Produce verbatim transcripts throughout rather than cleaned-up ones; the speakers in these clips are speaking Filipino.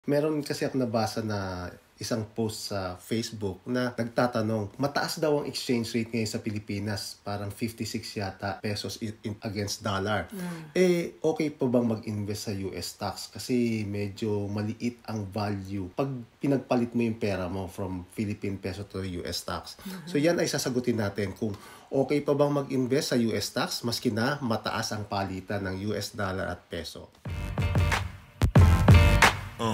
Meron kasi ako nabasa na isang post sa Facebook na nagtatanong, mataas daw ang exchange rate ngayon sa Pilipinas, parang fifty-six yata pesos in against dollar. Mm. Eh, okay pa bang mag-invest sa U S stocks? Kasi medyo maliit ang value pag pinagpalit mo yung pera mo from Philippine peso to U S stocks. Mm-hmm. So yan ay sasagutin natin kung okay pa bang mag-invest sa U S stocks maski na mataas ang palitan ng U S dollar at peso. Uh.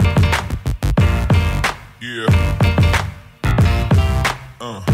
Yeah. Uh.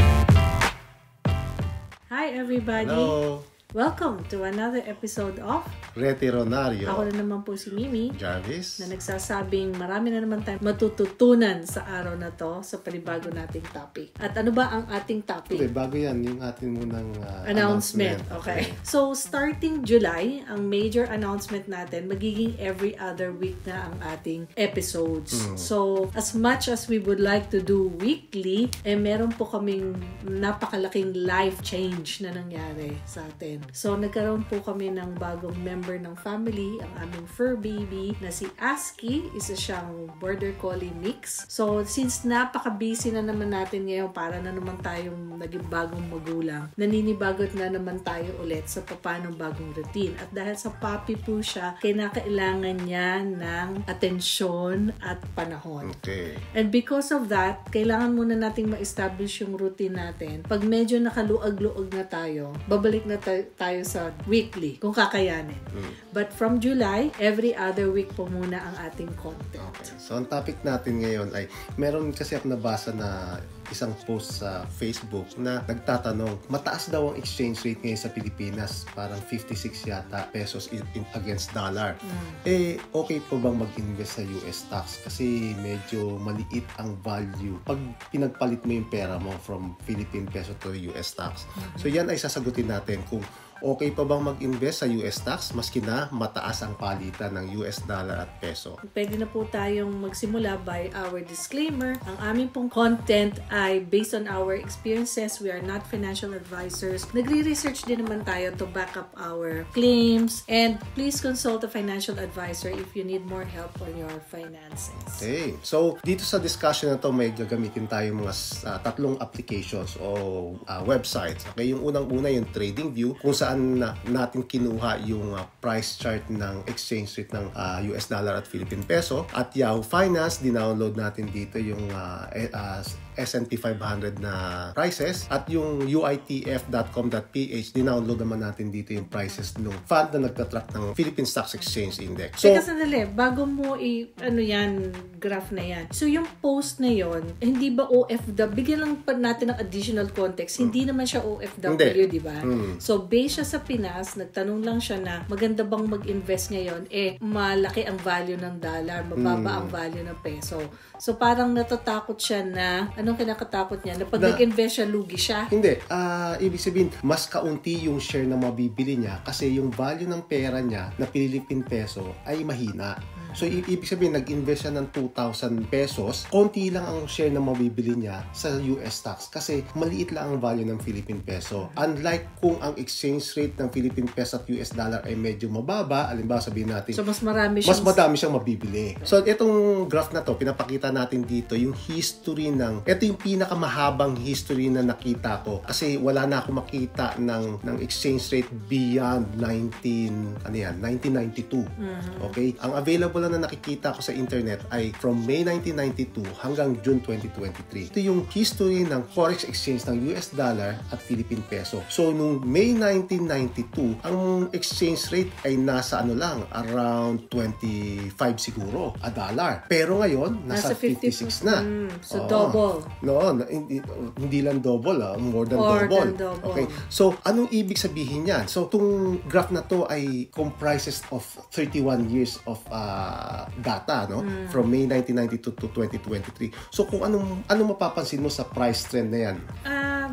Hi everybody. Hello. Welcome to another episode of RETIRONARYO. Ako na naman po si Mimi Jarvis, na nagsasabing marami na naman tayong matututunan sa araw na to sa panibago nating topic. At ano ba ang ating topic? Okay, bago yan, yung ating munang uh, announcement. announcement. Okay. okay. So, starting July, ang major announcement natin, magiging every other week na ang ating episodes. Mm. So, as much as we would like to do weekly, eh meron po kaming napakalaking life change na nangyari sa atin. So, nagkaroon po kami ng bagong member ng family, ang aming fur baby na si Aski. Isa siyang border collie mix. So, since napaka-busy na naman natin ngayon, para na naman tayong naging bagong magulang, naninibagot na naman tayo ulit sa papanong bagong routine. At dahil sa puppy po siya, kinakailangan niya ng atensyon at panahon. Okay. And because of that, kailangan muna nating ma-establish yung routine natin. Pag medyo nakaluag-luag na tayo, babalik na tayo tayo sa weekly, kung kakayanin. Mm. But from July, every other week po muna ang ating content. Okay. So, ang topic natin ngayon ay, meron kasi ako nabasa na isang post sa Facebook na nagtatanong, mataas daw ang exchange rate ngayon sa Pilipinas, parang fifty-six yata pesos in, in against dollar. Mm. Eh, okay pa bang mag-invest sa U S stocks? Kasi medyo maliit ang value pag pinagpalit mo yung pera mo from Philippine peso to U S stocks. Mm-hmm. So, yan ay sasagutin natin kung okay pa bang mag-invest sa U S stocks maski na mataas ang palitan ng U S dollar at peso? Pwede na po tayong magsimula by our disclaimer. Ang aming pong content ay based on our experiences. We are not financial advisors. Nagre-research din naman tayo to back up our claims. And please consult a financial advisor if you need more help on your finances. Okay. So, dito sa discussion na to, may gagamitin tayo mga uh, tatlong applications o uh, websites. Okay? Yung unang-una yung TradingView, kung saan na natin kinuha yung uh, price chart ng exchange rate ng uh, U S dollar at Philippine peso. At Yahoo Finance, dinownload natin dito yung uh, uh, S and P five hundred na prices. At yung U I T F dot com dot P H, dinownload naman natin dito yung prices ng fund na nagtatrack ng Philippine Stocks Exchange Index. So, teka sandali, bago mo i, ano yan, graph na yan. So, yung post na yon, hindi ba O F W? Bigyan lang pa natin ng additional context. Hindi mm. naman siya O F W, di ba? Mm. So, based siya sa Pinas, nagtanong lang siya na maganda bang mag-invest ngayon? Eh, malaki ang value ng dollar, mababa mm. ang value ng peso. So, parang natatakot siya na, anong kinakatakot niya? Na pag na, nag-invest siya, lugi siya? Hindi. Uh, ibig sabihin, mas kaunti yung share na mabibili niya kasi yung value ng pera niya na Philippine peso ay mahina. So, i- ibig sabihin, nag-invest siya ng two thousand pesos, konti lang ang share na mabibili niya sa U S stocks kasi maliit lang ang value ng Philippine peso. Unlike kung ang exchange rate ng Philippine peso at U S dollar ay medyo mababa, alimbawa sabihin natin, so, mas marami siyang, mas madami siyang mabibili. So, itong graph na to, pinapakita natin dito yung history ng, ito yung pinakamahabang history na nakita ko kasi wala na ako makita ng, ng exchange rate beyond nineteen, ano yan, nineteen ninety-two. Mm-hmm. Okay? Ang available lang na nakikita ko sa internet ay from May nineteen ninety-two hanggang June twenty twenty-three. Ito yung history ng Forex exchange ng U S dollar at Philippine peso. So, nung May nineteen ninety-two, ang exchange rate ay nasa ano lang, around twenty-five siguro, a dollar. Pero ngayon, nasa, nasa fifty-six na. Mm, so, oh, double. No, hindi, hindi lang double, ah, more than more double. Than double. Okay. So, anong ibig sabihin yan? So, itong graph na to ay comprises of thirty-one years of uh, data, no? Mm. From May nineteen ninety-two to twenty twenty-three. So, kung anong, anong mapapansin mo sa price trend na yan? Uh,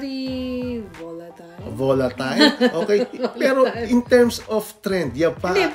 very volatile. Volatile? Okay. Pero in terms of trend, yan pa. Hindi, umaakit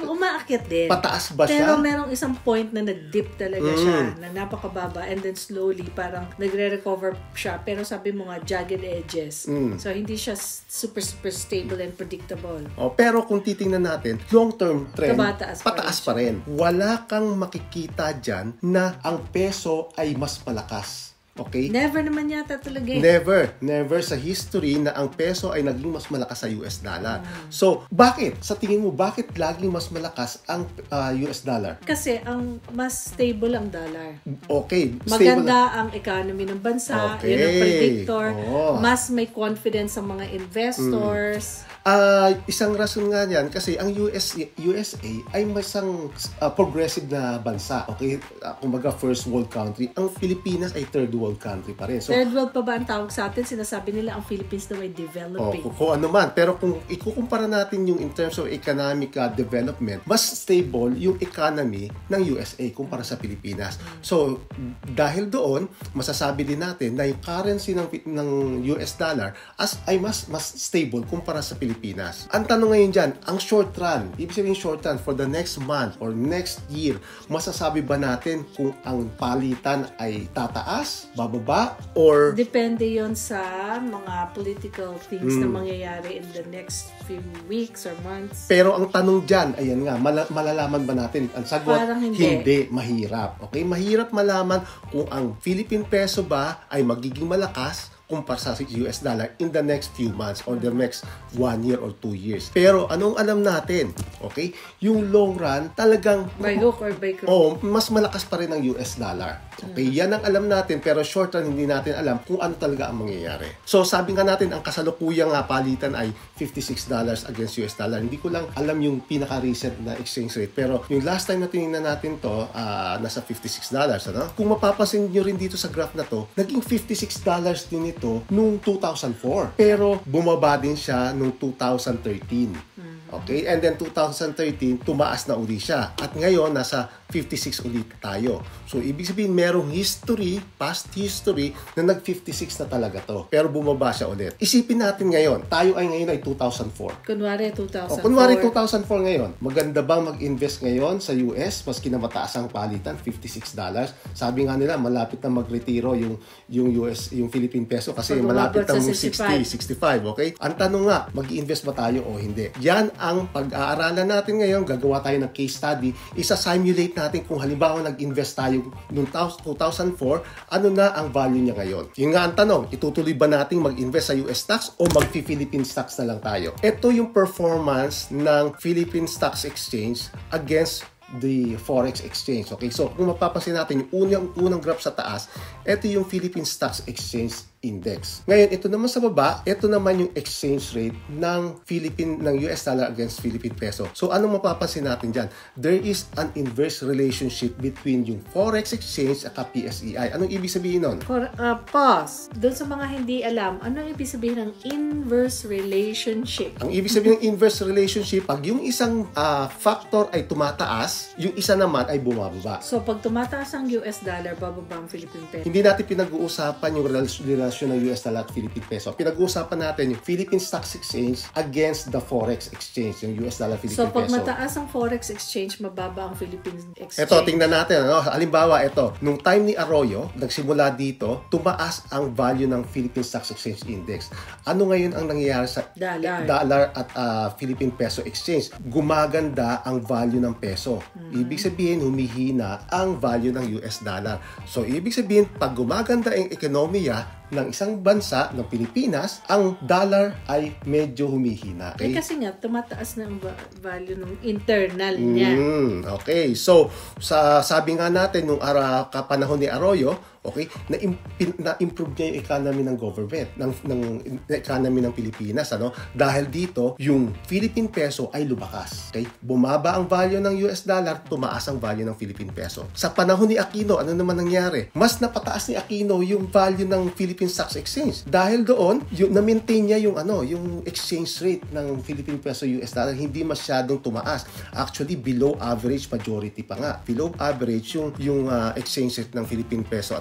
aakyat din. Pataas ba siya? Pero merong isang point na nag-dip talaga Mm. siya, na napakababa, and then slowly parang nagre-recover siya, pero sabi mo nga jagged edges. Mm. So hindi siya super super stable and predictable. Oh, pero kung titingnan natin, long-term trend, Tumataas pa pataas rin pa rin. Wala kang makikita dyan na ang peso ay mas malakas. Okay? Never naman yata talaga eh. Never, never sa history na ang peso ay naging mas malakas sa U S dollar. Mm. So, bakit? Sa tingin mo, bakit laging mas malakas ang uh, U S dollar? Kasi ang mas stable ang dollar. Okay. Maganda ang economy ng bansa. Okay. Yun ang predictor. Oh. Mas may confidence ang mga investors. Uh, isang rason nga yan kasi ang U S U S A ay masang uh, progressive na bansa. Okay? Uh, kumbaga first world country. Ang Pilipinas ay third world country pa rin. So, Third world pa ba ang tawag sa atin? Sinasabi nila ang Philippines daw ay oh, developing. kung, kung ano man. Pero kung ikukumpara natin yung in terms of economic uh, development, mas stable yung economy ng U S A kumpara sa Pilipinas. So, dahil doon, masasabi din natin na yung currency ng, ng U S dollar as ay mas mas stable kumpara sa Pilipinas. Ang tanong ngayon dyan, ang short run, ibig sabihin short run for the next month or next year, masasabi ba natin kung ang palitan ay tataas, bababa, or Depende yon sa mga political things Hmm. na mangyayari in the next few weeks or months. pero ang tanong dyan, ayan nga, mala- malalaman ba natin? Ang sagot, Parang hindi. mahirap. Okay, mahirap malaman kung ang Philippine peso ba ay magiging malakas kumpara sa U S dollar in the next few months or the next one year or two years. Pero anong alam natin? Okay? Yung long run, talagang By hook or by crook. oh, mas malakas pa rin ang U S dollar. Okay, yan ang alam natin, pero short run hindi natin alam kung ano talaga ang mangyayari. So sabi nga natin, ang kasalukuyang nga palitan ay fifty-six dollars against U S dollar. Hindi ko lang alam yung pinaka-recent na exchange rate, pero yung last time na tinignan natin to, uh, nasa fifty-six dollars. Ano? Kung mapapansin nyo rin dito sa graph na to, naging fifty-six dollars din ito noong two thousand four. Pero bumaba din siya noong two thousand thirteen. Okay? And then two thousand thirteen, tumaas na uli siya. At ngayon, nasa fifty-six ulit tayo. So, ibig sabihin, merong history, past history, na nag-fifty-six na talaga to. Pero bumaba siya ulit. Isipin natin ngayon, tayo ay ngayon ay two thousand four. Kunwari two thousand four. O, kunwari two thousand four ngayon. Maganda bang mag-invest ngayon sa U S maski na mataas ang palitan, fifty-six dollars? Sabi nga nila, malapit na magretiro yung yung U S, yung Philippine peso kasi Pag malapit umabot na sa sixty, sixty-five, okay? Ang tanong nga, mag-i-invest ba tayo o hindi? Yan ang pag-aaralan natin ngayon, gagawa tayo ng case study, isa-simulate natin kung halimbawa nag-invest tayo noong two thousand four, ano na ang value niya ngayon? Yun nga ang tanong, itutuloy ba natin mag-invest sa U S stocks o mag-Philippine stocks na lang tayo? Ito yung performance ng Philippine Stocks Exchange against the Forex Exchange. Okay, so kung mapapansin natin yung unang, unang graph sa taas, ito yung Philippine Stocks Exchange Index. Ngayon, ito naman sa baba, ito naman yung exchange rate ng Philippine ng U S dollar against Philippine peso. So, anong mapapansin natin dyan? There is an inverse relationship between yung Forex Exchange at P S E I. Anong ibig sabihin nun? For, uh, pause. Doon sa mga hindi alam, ano ibig sabihin ng inverse relationship? Ang ibig sabihin ng inverse relationship, pag yung isang uh, factor ay tumataas, yung isa naman ay bumababa. So, pag tumataas ang U S dollar, bababa ang Philippine peso. Hindi natin pinag-uusapan yung relasyon ng U S dollar at Philippine peso. Pinag-uusapan natin yung Philippine Stocks Exchange against the Forex Exchange, yung U S dollar Philippine so, pag peso. mataas ang Forex Exchange, mababa ang Philippine Exchange. Ito, tingnan natin. Ano? Halimbawa, ito. Nung time ni Arroyo, nagsimula dito, tumaas ang value ng Philippine Stocks Exchange Index. Ano ngayon ang nangyayari sa Dollar. dollar at uh, Philippine Peso Exchange? Gumaganda ang value ng peso. Mm-hmm. Ibig sabihin, humihina ang value ng U S dollar. So, ibig sabihin, pag gumaganda ang ekonomiya ng isang bansa, ng Pilipinas, ang dollar ay medyo humihina. Okay? Eh, kasi nga, tumataas na ang value ng internal niya. Mm, okay. So, sa sabi nga natin, nung ara, kapanahon ni Arroyo, okay, na-improve na niya yung economy ng government, ng, ng, ng economy ng Pilipinas. Ano? Dahil dito, yung Philippine peso ay lumakas. Okay? Bumaba ang value ng U S dollar, tumaas ang value ng Philippine peso. Sa panahon ni Aquino, ano naman nangyari? Mas napataas ni Aquino yung value ng Philippine Stocks Exchange. Dahil doon, yung, na-maintain niya yung, ano, yung exchange rate ng Philippine peso U S dollar, hindi masyadong tumaas. Actually, below average majority pa nga. Below average yung, yung uh, exchange rate ng Philippine peso at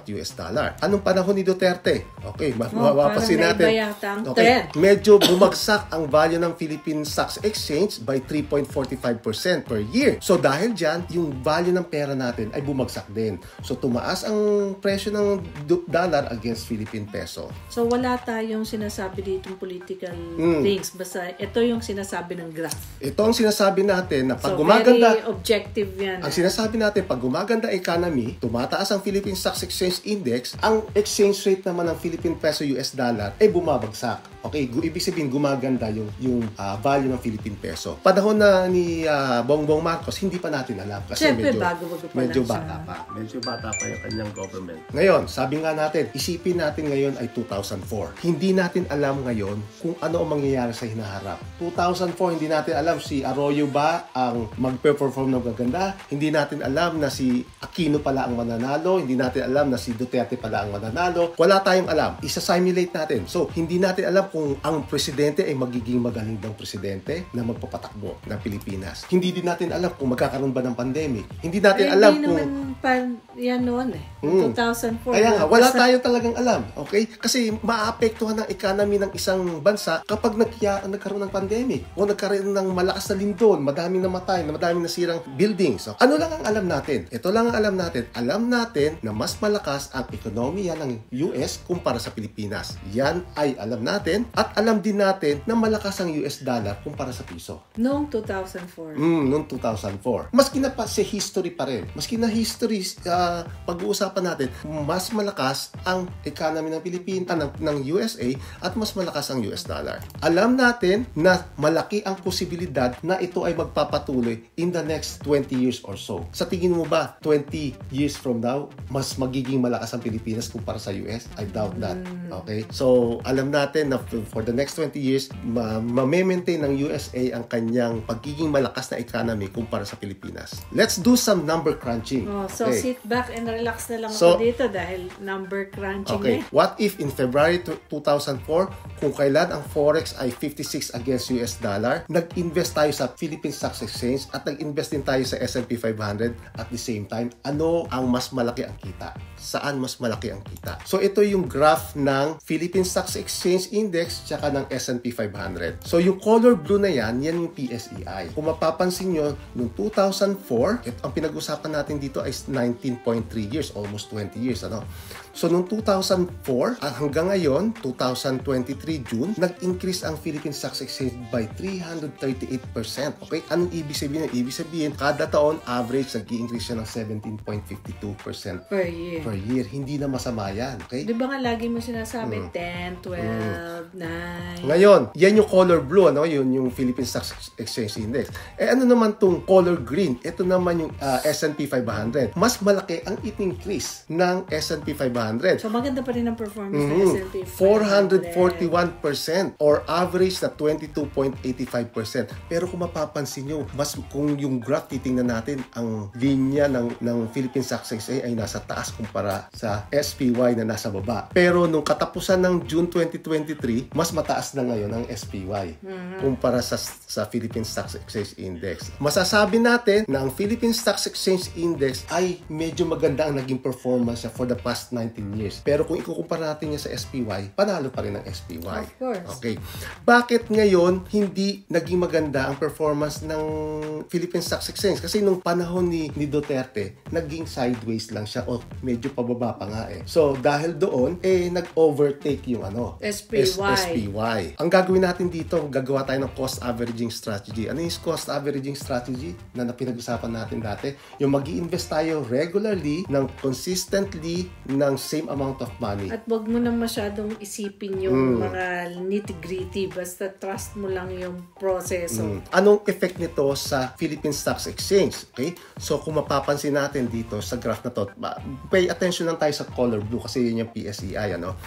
U S dollar. Anong panahon ni Duterte? Okay, oh, mapapasin natin. Okay, medyo bumagsak ang value ng Philippine Stock Exchange by three point four five percent per year. So dahil dyan, yung value ng pera natin ay bumagsak din. So tumaas ang presyo ng dollar against Philippine peso. So wala tayong sinasabi ditong political mm. things. Basta ito yung sinasabi ng graph. Ito ang sinasabi natin na pag so, gumaganda, very objective yan. Ang sinasabi natin, pag gumaganda economy, tumataas ang Philippine Stock Exchange Index, ang exchange rate naman ng Philippine peso U S dollar ay bumabagsak. Okay, ibig sabihin gumaganda yung yung uh, value ng Philippine peso. Panahon na ni uh, Bongbong Marcos, hindi pa natin alam kasi Siyempre, medyo bago-bago pa medyo lang bata siya. pa. Medyo bata pa yung kanyang government. Ngayon, sabi nga natin, isipin natin ngayon ay two thousand four. Hindi natin alam ngayon kung ano ang mangyayari sa hinaharap. two thousand four, hindi natin alam si Arroyo ba ang magpe-perform ng maganda. Hindi natin alam na si Aquino pala ang mananalo. Hindi natin alam na si Duterte pala ang mananalo. Wala tayong alam. Isa-simulate natin. So, hindi natin alam kung ang presidente ay magiging magaling ng presidente na magpapatakbo ng Pilipinas. Hindi din natin alam kung magkakaroon ba ng pandemic. Hindi natin eh, alam hindi kung... naman pan, yan noon eh. Mm. two thousand four. Kaya nga, wala tayo talagang alam. Okay? Kasi maapektuhan ng economy ng isang bansa kapag nagkaya, nagkaroon ng pandemic o nagkaroon ng malakas na lindol, madaming namatay, madaming nasirang buildings. So, ano lang ang alam natin? Ito lang ang alam natin. Alam natin na mas malakas ang ekonomiya ng U S kumpara sa Pilipinas. Yan ay alam natin at alam din natin na malakas ang U S dollar kumpara sa piso. Noong two thousand four. Mm, noong two thousand four. Maski na pa si history pa rin. Maski na history, uh, pag-uusapan natin, mas malakas ang economy ng Pilipinas, ng, ng U S A at mas malakas ang U S dollar. Alam natin na malaki ang posibilidad na ito ay magpapatuloy in the next twenty years or so. Sa tingin mo ba, twenty years from now, mas magiging malakas ang Pilipinas kumpara sa U S? I doubt that. Okay? So, alam natin na for the next twenty years, ma-maintain ng U S A ang kanyang pagiging malakas na economy kumpara sa Pilipinas. Let's do some number crunching. Oh, so, okay. sit back and relax na lang so, ako dito dahil number crunching okay. eh. What if in February two thousand four, kung kailan ang Forex ay fifty-six against U S dollar, nag-invest tayo sa Philippine Stock Exchange at nag-invest din tayo sa S and P five hundred at the same time, ano ang mas malaki ang kita? Saan mas malaki ang kita? So, ito yung graph ng Philippine Stock Exchange Index tsaka ng S and P five hundred. So, yung color blue na yan, yan yung P S E I. Kung mapapansin nyo, noong two thousand four, ito, ang pinag-usapan natin dito ay nineteen point three years, almost twenty years, ano? So, noong two thousand four, hanggang ngayon, two thousand twenty-three June, nag-increase ang Philippine Stock Exchange by three hundred thirty-eight percent. Okay? Anong ibig sabihin? Ibig sabihin, kada taon, average, nag-i-increase siya ng seventeen point five two percent per year. Per year. Hindi na masama yan. Okay? Di ba nga lagi mo sinasabi, mm. ten, twelve, mm. nine. Ngayon, yan yung color blue, ano? Yun yung Philippine Stock Exchange Index. Eh, ano naman tong color green? Ito naman yung uh, S and P five hundred. Mas malaki ang in-increase ng S and P five hundred. So, maganda pa rin ang performance mm-hmm. ng S and P five hundred. four hundred forty-one percent or average na twenty-two point eight five percent. Pero kung mapapansin nyo, mas kung yung graph titingnan natin, ang linya ng, ng Philippine Stock Exchange ay nasa taas kumpara sa S P Y na nasa baba. Pero nung katapusan ng June twenty twenty-three, mas mataas na ngayon ang S P Y mm-hmm. kumpara sa, sa Philippine Stock Exchange Index. Masasabi natin na ang Philippine Stock Exchange Index ay medyo maganda ang naging performance for the past nineteen years. Pero kung ikukumpara natin niya sa S P Y, panalo pa rin ang S P Y. Of course. Okay. Bakit ngayon hindi naging maganda ang performance ng Philippine Stock Exchange? Kasi nung panahon ni, ni Duterte, naging sideways lang siya o medyo pababa pa nga eh. So, dahil doon, eh, nag-overtake yung ano? S P Y. S P Y. Ang gagawin natin dito, gagawa tayo ng cost averaging strategy. Ano yung cost averaging strategy na napinag-usapan natin dati? Yung mag-i-invest tayo regularly, ng consistently, ng same amount of money. At wag mo na masyadong isipin yung mm. mga nitty-gritty. Basta trust mo lang yung proseso. Mm. Anong effect nito sa Philippine Stock Exchange? Okay? So, kung mapapansin natin dito sa graph na to, pay attention lang tayo sa color blue kasi yun yung P S E I, ano?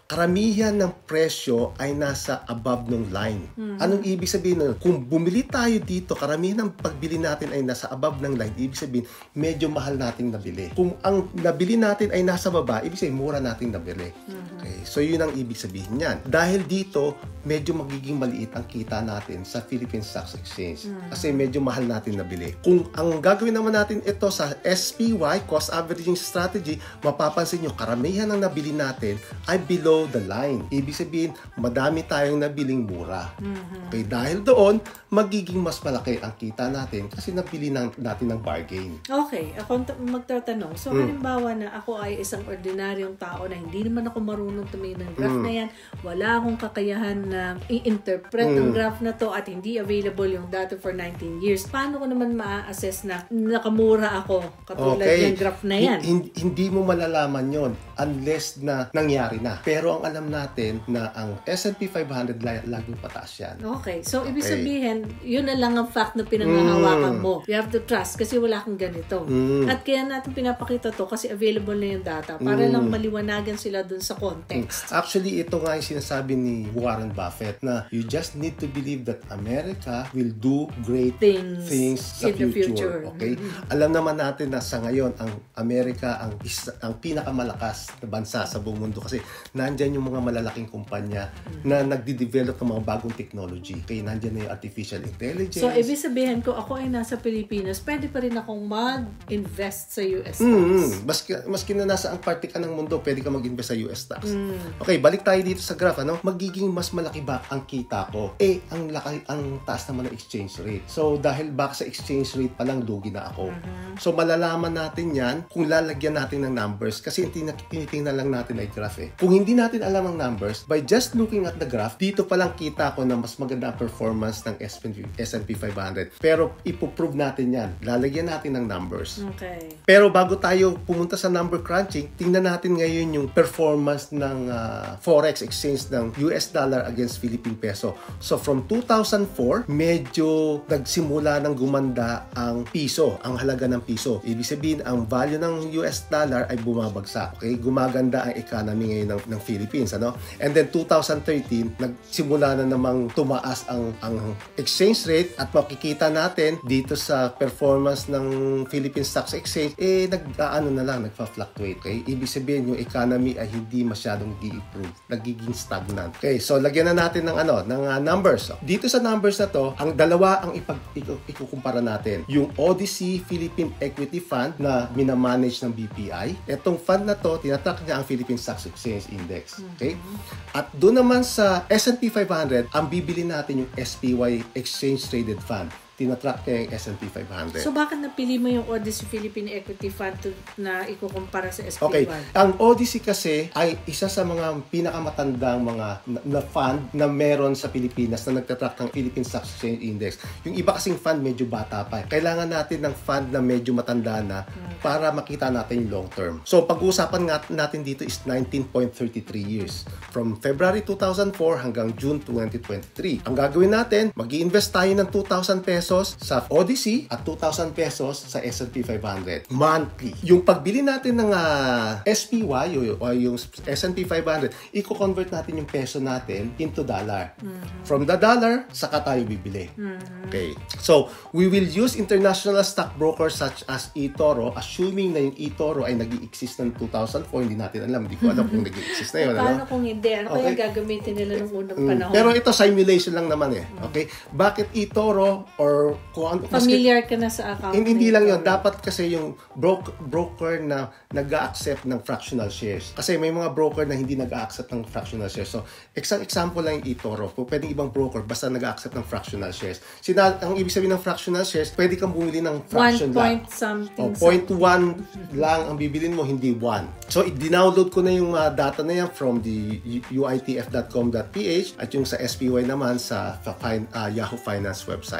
karamihan ng presyo ay nasa above ng line. Mm-hmm. Anong ibig sabihin nun? Kung bumili tayo dito, karamihan ng pagbili natin ay nasa above ng line, ibig sabihin, medyo mahal nating nabili. Kung ang nabili natin ay nasa baba, ibig sabihin, mura nating nabili. Mm-hmm. Okay? So, yun ang ibig sabihin niyan. Dahil dito, medyo magiging maliit ang kita natin sa Philippine Stock Exchange. Mm-hmm. Kasi medyo mahal natin nabili. Kung ang gagawin naman natin ito sa S P Y, Cost Averaging Strategy, mapapansin nyo, karamihan ng nabili natin ay below the line. Ibig sabihin, madami tayong nabiling mura. Mm-hmm. Okay, dahil doon, magiging mas malaki ang kita natin kasi nabili ng, natin ng bargain. Okay, ako magtatanong. So, mm. halimbawa na ako ay isang ordinaryong tao na hindi naman ako marunong tumingin ng graph mm. na yan, wala akong kakayahan na i-interpret mm. ang graph na to at hindi available yung data for nineteen years. Paano ko naman ma-assess na nakamura ako katulad okay. ng graph na yan? Hindi, hindi mo malalaman yon unless na nangyari na. Pero ang alam natin na ang S and P five hundred laging pataas yan. Okay. So, ibig okay. sabihin, yun na lang ang fact na pinangahawakan mm. mo. You have to trust kasi wala kang ganito. Mm. At kaya natin pinapakita to kasi available na yung data para mm. lang maliwanagan sila dun sa context. Mm. Actually, ito nga yung sinasabi ni Warren Buffett na you just need to believe that America will do great things, things sa in future. The future. Okay? Mm-hmm. Alam naman natin na sa ngayon, ang Amerika ang, isa, ang pinakamalakas na bansa sa buong mundo kasi nandyan yung mga malalaking kumpanya mm-hmm. na nagdi-develop ng mga bagong technology. Okay? Nandyan na yung artificial intelligence. So, ibig sabihin ko, ako ay nasa Pilipinas, pwede pa rin akong mag-invest sa U S stocks. Mm-hmm. Maski, maski na nasa ang parte ka ng mundo, pwede ka mag-invest sa U S stocks. Mm. Okay, balik tayo dito sa graph. Ano? Magiging mas malaki ba ang kita ko? Eh, ang laki, ang taas naman ng exchange rate. So, dahil back sa exchange rate pa lang, lugi na ako. Mm-hmm. So, malalaman natin yan kung lalagyan natin ng numbers kasi tinitingnan lang natin ay graph eh. Kung hindi natin alam ang numbers, by just looking at the graph, dito pa lang kita ko na mas maganda ang performance ng S and P five hundred. Pero, ipoprove natin yan. Lalagyan natin ng numbers. Okay. Pero bago tayo pumunta sa number crunching, tingnan natin ngayon yung performance ng uh, Forex exchange ng U S dollar against Philippine peso. So, from two thousand four, medyo nagsimula ng gumanda ang piso, ang halaga ng piso. Ibig sabihin, ang value ng U S dollar ay bumabagsak. Okay? Gumaganda ang economy ngayon ng, ng Philippines. Ano? And then, two thousand thirteen, nagsimula na namang tumaas ang, ang exchange rate at makikita natin dito sa performance ng Philippine Stock Exchange, eh, nag-ano na lang, nagpa-fluctuate. Okay? Ibig sabihin, yung economy ay hindi masyadong nag-i-improve. Nagiging stagnant. Okay, so lagyan na natin ng ano, ng uh, numbers. So, dito sa numbers na to, ang dalawa ang ipag ikukumpara natin. Yung Odyssey Philippine Equity Fund na minamanage ng B P I. Etong fund na to, tinatrack niya ang Philippine Stock Exchange Index. Okay? At doon naman sa S and P five hundred, ang bibili natin yung S P Y Exchange Traded Fund. Tinatrack niya yung S and P five hundred. So, bakit napili mo yung Odyssey Philippine Equity Fund to, na ikukumpara sa S P Y? Okay. Ang Odyssey kasi ay isa sa mga pinakamatandang mga na, na fund na meron sa Pilipinas na nagtatrack ng Philippine Stock Exchange Index. Yung iba kasing fund medyo bata pa. Kailangan natin ng fund na medyo matanda na okay. para makita natin yung long term. So, pag-uusapan nga natin dito is nineteen point three three years. From February two thousand four hanggang June twenty twenty-three. Ang gagawin natin, mag-i-invest tayo ng two thousand pesos sa Odyssey at two thousand pesos sa S and P five hundred monthly. Yung pagbili natin ng uh, S P Y o, o yung S and P five hundred, i-convert natin yung peso natin into dollar. Mm-hmm. From the dollar, saka tayo bibili. Mm-hmm. Okay. So, we will use international stockbrokers such as eToro, assuming na yung eToro ay nag-i-exist ng two thousand four. Hindi natin alam. Hindi ko alam kung nag-i-exist na yun. Paano kung hindi? Ano okay. kaya gagamitin nila nung unang panahon? Pero ito, simulation lang naman eh. Okay? Bakit eToro or kung familiar ka na sa account? Hindi, hindi lang yun. Dapat kasi yung broker, broker na nag-a-accept ng fractional shares. Kasi may mga broker na hindi nag-a-accept ng fractional shares. So, isang example lang yung eToro. Kung pwedeng ibang broker, basta nag-a-accept ng fractional shares. Sina, ang ibig sabihin ng fractional shares, pwede kang bumili ng fraction one point lang. something. O, point one lang ang bibilin mo, hindi one. So, i-download ko na yung uh, data na yan from the u i t f dot com dot p h at yung sa S P Y naman sa uh, Yahoo Finance website. And then,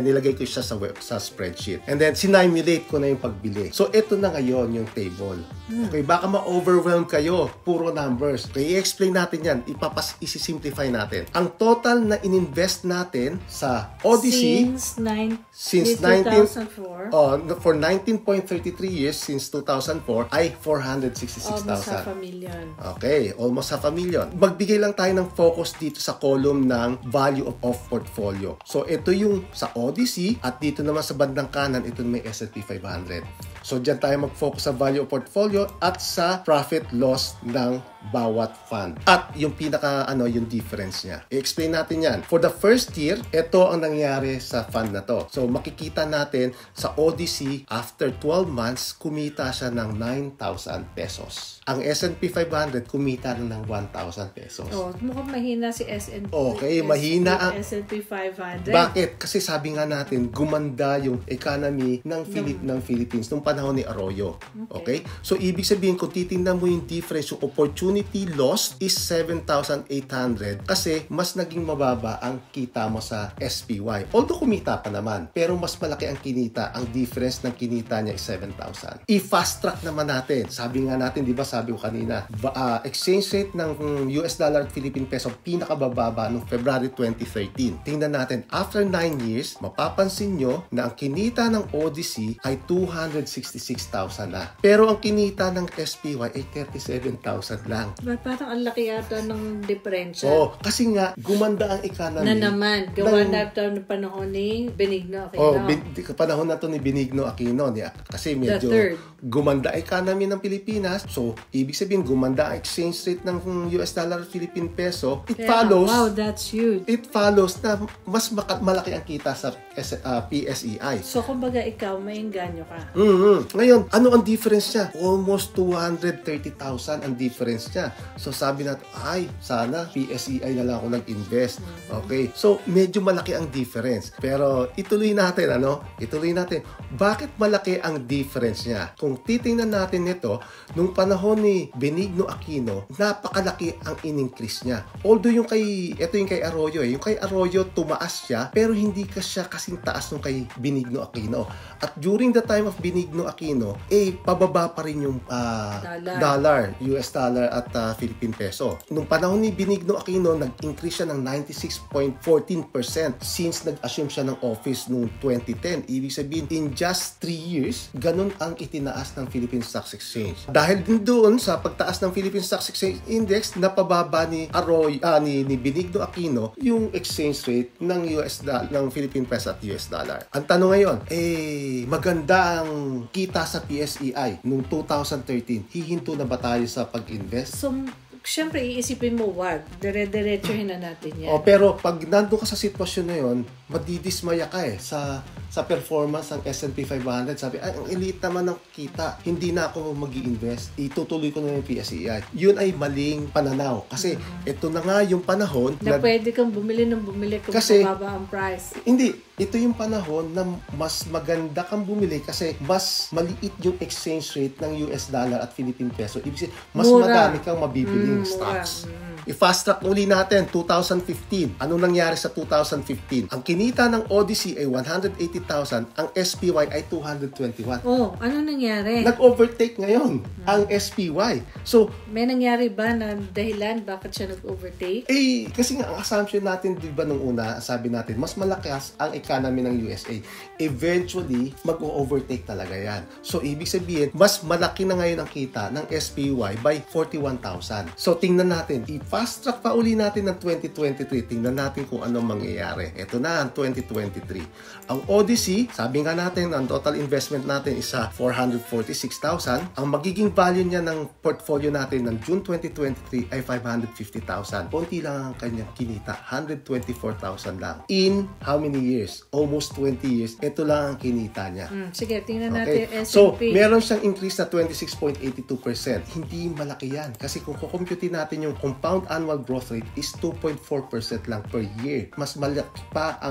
nilagay ko siya sa web, sa spreadsheet. And then, sinimulate ko na yung pagbili. So, ito na ngayon yung table. Okay, baka ma-overwhelm kayo. Puro numbers. Okay, i-explain natin yan. Ipapas, isi-simplify natin. Ang total na ininvest natin sa Odyssey since, nine, since two thousand four, oh, for nineteen point three three years, since two thousand four, ay four hundred sixty-six thousand. Almost half a million. Okay, almost half a million. Magbigay lang tayo ng focus dito sa column ng value of, of portfolio. So, ito yung sa Odyssey at dito naman sa bandang kanan, ito may S and P five hundred. So, dyan tayo mag-focus sa value of portfolio at sa profit loss ng bawat fund. At yung pinaka, ano, yung difference niya. I-explain natin yan. For the first year, ito ang nangyari sa fund na to. So, makikita natin sa Odyssey, after twelve months, kumita siya ng nine thousand pesos. Ang S and P five hundred, kumita na ng one thousand pesos. Oh, mukhang mahina si S and P. Okay, mahina ang S and P five hundred. Bakit? Kasi sabi nga natin, gumanda yung economy ng Philip ng Philippines nung panahon ni Arroyo. Okay? okay? So, ibig sabihin, kung titingnan mo yung difference, yung opportunity lost is seven thousand eight hundred kasi mas naging mababa ang kita mo sa S P Y. Although kumita pa naman, pero mas malaki ang kinita. Ang difference ng kinita niya is seven thousand. I-fast track naman natin. Sabi nga natin, di ba, sabi ko kanina, uh, exchange rate ng U S dollar at Philippine peso pinakabababa noong February twenty thirteen. Tingnan natin, after nine years, mapapansin nyo na ang kinita ng Odyssey ay two hundred sixty-six thousand na. Pero ang kinita ng S P Y ay thirty-seven thousand lang. But parang ang laki yata ng diferensya. Oh, kasi nga, gumanda ang economy. Na naman, gawa na ito ng panahon ni Benigno Aquino. Oh, bin, panahon na to ni Benigno Aquino. Niya. Kasi medyo gumanda economy ng Pilipinas. So, ibig sabihin, gumanda ang exchange rate ng U S dollar at Philippine peso. It yeah, follows, wow, that's huge. It follows na mas malaki ang kita sa uh, P S E I. So, kumbaga ikaw, may engganyo ka. Mm-hmm. Ngayon, ano ang difference niya? Almost two hundred thirty thousand ang difference niya. So, sabi natin, ay, sana P S E I na lang ako nag-invest. Mm-hmm. Okay. So, medyo malaki ang difference. Pero, ituloy natin, ano? Ituloy natin. Bakit malaki ang difference niya? Kung titingnan natin ito, nung panahon ni Benigno Aquino, napakalaki ang in-increase niya. Although yung kay, ito yung kay Arroyo, eh. Yung kay Arroyo, tumaas siya, pero hindi ka siya kasing taas nung kay Benigno Aquino. At during the time of Benigno Aquino, eh, pababa pa rin yung uh, dollar. dollar, U S dollar at uh, Philippine peso. Nung panahon ni Benigno Aquino, nag-increase siya ng ninety-six point one four percent since nag-assume siya ng office noong twenty ten. Ibig sabihin, in just three years, ganun ang itinaas ng Philippine Stock Exchange. Dahil din doon sa pagtaas ng Philippine Stock Exchange Index, napababa ni Arroyo, uh, ni, ni Benigno Aquino yung exchange rate ng U S dollar, ng Philippine peso at U S dollar. Ang tanong ngayon, eh, maganda ang kita sa P S E I noong two thousand thirteen. Hihinto na ba tayo sa pag-invest? So, siyempre, iisipin mo, wag. Dire-diretsuhin na natin yan. Oh, pero pag nandun ka sa sitwasyon na yun, madidismaya ka eh sa sa performance ng S and P five hundred. Sabi, ay, ang elite naman ng kita. Hindi na ako mag-i-invest. Itutuloy ko na yung P S E I. Yun ay maling pananaw. Kasi mm-hmm. ito na nga yung panahon na, na pwede kang bumili ng bumili kung kasi, mababa ang price. Hindi. Ito yung panahon na mas maganda kang bumili kasi mas maliit yung exchange rate ng U S dollar at Philippine peso. Ibig sabihin, mas mura. madami kang mabibiling mm, stocks. Mm. I-fast track uli natin, two thousand fifteen. Anong nangyari sa two thousand fifteen? Ang kinita ng Odyssey ay one hundred eighty thousand, ang S P Y ay two hundred twenty-one. Oh, ano nangyari? Nag-overtake ngayon hmm. ang S P Y. So, may nangyari ba na dahilan bakit siya nag-overtake? Eh, kasi nga ang assumption natin, di ba nung una, sabi natin, mas malakas ang economy ng U S A. Eventually, mag-overtake talaga yan. So, ibig sabihin, mas malaki na ngayon ang kita ng S P Y by forty-one thousand. So, tingnan natin, i-fast track pa uli natin ng twenty twenty-three. Tingnan natin kung anong mangyayari. Ito na ang twenty twenty-three. Ang Odyssey, sabi nga natin, ang total investment natin is sa four hundred forty-six thousand. Ang magiging value niya ng portfolio natin ng June twenty twenty-three ay five hundred fifty thousand. Konti lang ang kanyang kinita. one hundred twenty-four thousand lang. In how many years? Almost twenty years. Ito lang ang kinita niya. Mm, sige, tingnan okay. natin yung S and P. So, meron siyang increase na twenty-six point eight two percent. Hindi malaki yan. Kasi kung kukumputin natin yung compound annual growth rate is two point four percent lang per year. Mas malaki pa ang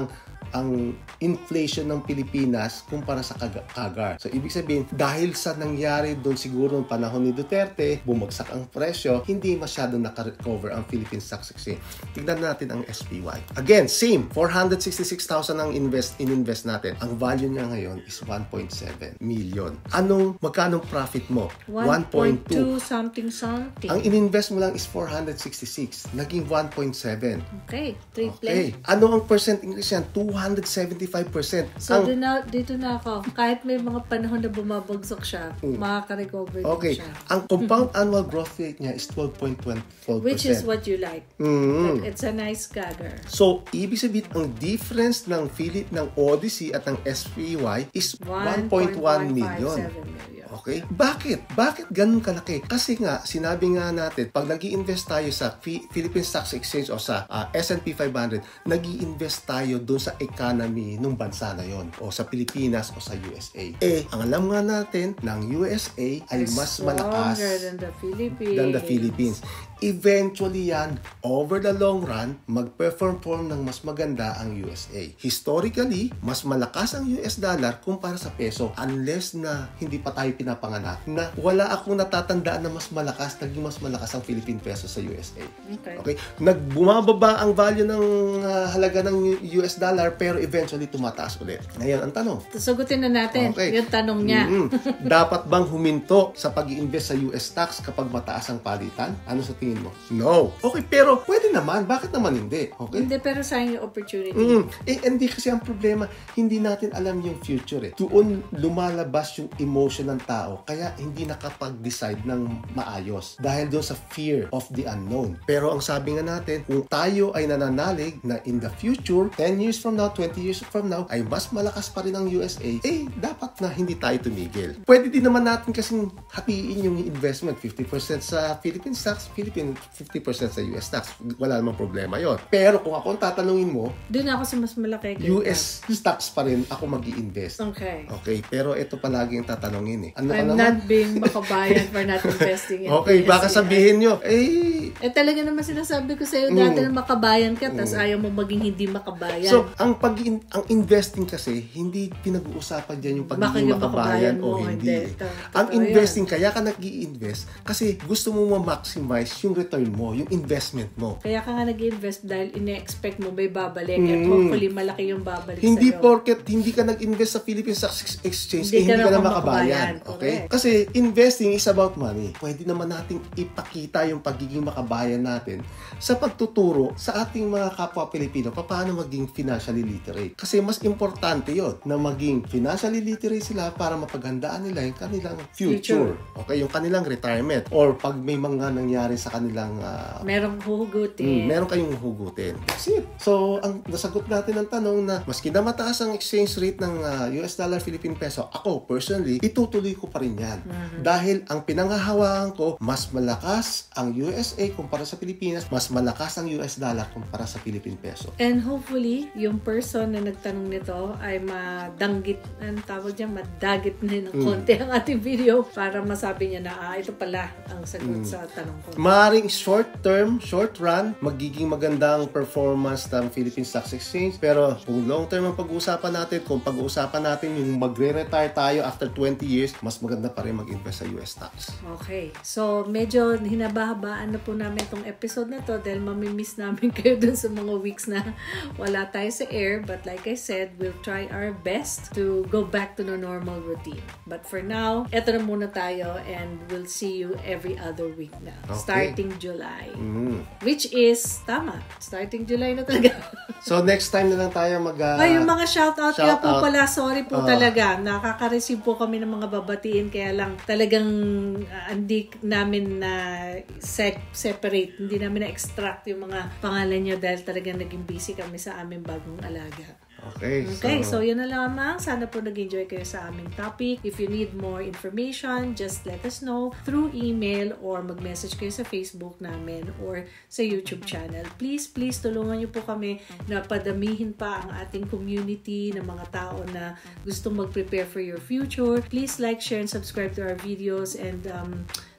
ang inflation ng Pilipinas kumpara sa kagar. So, ibig sabihin, dahil sa nangyari doon siguro ng panahon ni Duterte, bumagsak ang presyo, hindi masyado naka-recover ang Philippine Stock Exchange. Tignan natin ang S P Y. Again, same. four hundred sixty-six thousand ang invest, in-invest natin. Ang value niya ngayon is one point seven million. Anong, magkanong profit mo? one point two something something. Ang in-invest mo lang is four hundred sixty-six. Naging one point seven. Okay, triple. Okay. Ano ang percent increase yan? two hundred seventy-five percent. So, ang, dito, na, dito na ako. Kahit may mga panahon na bumabagsak siya, mm. makaka-recover okay. din siya. Ang compound annual growth rate niya is twelve point one two percent. Which is what you like. Mm. It's a nice gagger. So, ibig sabihin, ang difference ng Philip ng Odyssey at ng S P Y is one point one million. Okay? Bakit? Bakit ganun kalaki? Kasi nga, sinabi nga natin, pag nag-i-invest tayo sa Philippine Stock Exchange o sa uh, S and P five hundred, nag-i-invest tayo doon sa economy ng bansa na yon o sa Pilipinas o sa U S A. Eh, ang alam nga natin, ng U S A ay mas malakas than the Philippines. Than the Philippines. Eventually yan, over the long run, mag-perform ng mas maganda ang U S A. Historically, mas malakas ang U S dollar kumpara sa peso unless na hindi pa tayo pinapanganak na wala akong natatandaan na mas malakas, naging mas malakas ang Philippine peso sa U S A. Okay. Okay? Nagbumababa ang value ng uh, halaga ng U S dollar pero eventually tumataas ulit. Ngayon, ang tanong. Sagutin na natin okay. yung tanong niya. Mm-hmm. Dapat bang huminto sa pag-i-invest sa U S stocks kapag mataas ang palitan? Ano sa tingin mo? No. Okay, pero pwede naman. Bakit naman hindi? Okay? Hindi, pero sayang yung opportunity. Mm. Eh, hindi kasi ang problema, hindi natin alam yung future eh. Doon lumalabas yung emotion ng tao, kaya hindi nakapag-decide ng maayos. Dahil doon sa fear of the unknown. Pero ang sabi nga natin, kung tayo ay nananalig na in the future, ten years from now, twenty years from now, ay mas malakas pa rin ang U S A, eh, dapat na hindi tayo tumigil. Pwede din naman natin kasing hatiin yung investment, fifty percent sa Philippine stocks, Philippine fifty percent sa U S stocks. Wala namang problema yon. Pero kung ako tatanungin mo, doon ako sa mas malaki. U S stocks pa rin ako mag-i-invest. Okay. Okay, pero ito palagi yung tatanungin eh. Ano I'm not being makabayan for not investing in okay, P S E I. baka sabihin nyo, eh... Eh talaga naman sinasabi ko sa'yo, mm, dati na makabayan ka, tas mm. ayaw mo maging hindi makabayan. So, ang pag ang investing kasi, hindi pinag-uusapan dyan yung pagiging makabayan, makabayan o mo, hindi. hindi. Ang investing, yan. Kaya ka nag-i-invest kasi gusto mo ma-maximize yung return mo, yung investment mo. Kaya ka nga nag-invest dahil ine-expect mo may babalik mm. at hopefully malaki yung babalik hindi sa'yo. Porket hindi ka nag-invest sa Philippine Stock Exchange, hindi, eh, hindi ka, ka na makabayan. makabayan. Okay? Correct. Kasi investing is about money. Pwede naman nating ipakita yung pagiging makabayan natin sa pagtuturo sa ating mga kapwa Pilipino paano maging financially literate. Kasi mas importante yon na maging financially literate sila para mapaghandaan nila yung kanilang future. future. Okay? Yung kanilang retirement. Or pag may mga nangyari sa kanilang... Uh, merong huhugutin. Mm, meron kayong huhugutin. That's it. So, ang nasagot natin ang tanong na maski na mataas ang exchange rate ng uh, U S dollar Philippine peso, ako personally, itutuloy ko pa rin yan. Mm-hmm. Dahil ang pinangahawakan ko, mas malakas ang U S A kumpara sa Pilipinas, mas malakas ang U S dollar kumpara sa Philippine peso. And hopefully, yung person na nagtanong nito ay madanggit, ang tawag niya, madagit na ng konti mm. ang ating video para masabi niya na, ah, ito pala ang sagot mm. sa tanong ko. Maaring short term, short run, magiging magandang performance ng Philippine Stock Exchange. Pero kung long term ang pag-uusapan natin, kung pag-uusapan natin yung magre-retire tayo after twenty years, mas maganda pa rin mag-invest sa U S stocks. Okay. So, medyo hinabahaba-an na po namin itong episode na to dahil mamimiss namin kayo dun sa mga weeks na wala tayo sa air. But like I said, we'll try our best to go back to the normal routine. But for now, eto na muna tayo and we'll see you every other week na. Okay. Starting July. Mm. Which is, tama, starting July na talaga. So, next time na lang tayo mag... Uh, Ay, yung mga shoutout shout kaya po pala, sorry po uh, talaga. Nakaka-receive po kami ng mga babatiin kaya lang talagang uh, hindi namin na se- separate, hindi namin na-extract yung mga pangalan nyo dahil talagang naging busy kami sa aming bagong alaga. Okay, okay, so, so yun na lamang. Sana po nag-enjoy kayo sa aming topic. If you need more information, just let us know through email or mag-message kayo sa Facebook namin or sa YouTube channel. Please, please, tulungan niyo po kami na padamihin pa ang ating community ng mga tao na gusto mag-prepare for your future. Please like, share, and subscribe to our videos and um,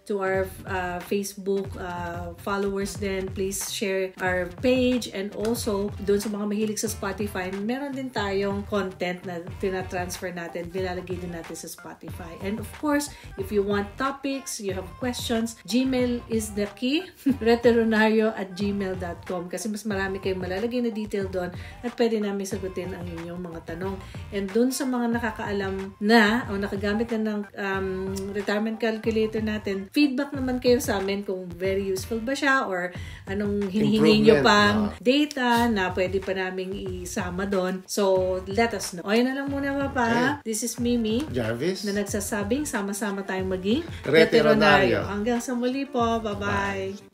to our uh, Facebook uh, followers din. Please share our page, and also doon sa mga mahilig sa Spotify, meron din tayong content na tina-transfer natin, nilalagay din natin sa Spotify. And of course, if you want topics, you have questions, Gmail is the key, retironaryo at gmail dot com, kasi mas marami kayong malalagay na detail doon at pwede namin sagutin ang inyong mga tanong. And doon sa mga nakakaalam na o nakagamit na ng um, retirement calculator natin, feedback naman kayo sa amin kung very useful ba siya or anong hinihingi nyo pang uh, data na pwede pa naming isama doon. So, let us know. O, yun na lang muna, Papa. Okay. This is Mimi Jarvis na nagsasabing sama-sama tayong maging retironaryo. Hanggang sa muli po. Bye-bye. Bye.